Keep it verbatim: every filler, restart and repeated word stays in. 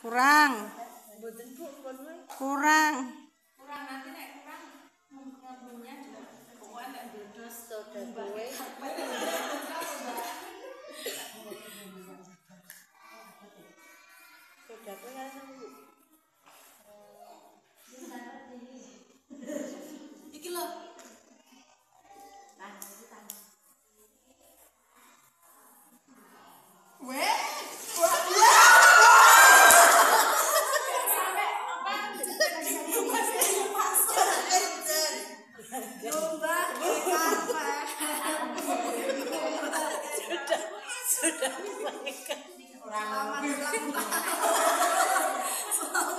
Kurang. Mboten Bu, pun wae. Kurang. Kurang nanti nek kurang ngabungnya juga pokoknya nek dodos Soda kowe. Soda kowe kan Bu. iki lho. Tangan iki tangan. Weh. Sudah sudah Orang